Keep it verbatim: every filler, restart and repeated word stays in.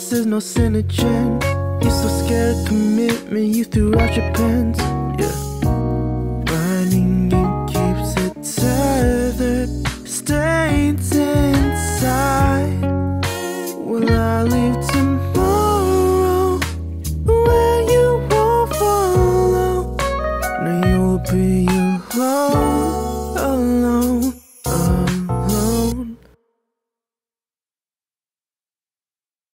this is no synogen. You're so scared of commitment, you threw out your pens. Yeah. Running it keeps it tethered, stains inside. Will I leave tomorrow where you won't follow? Now you'll be alone.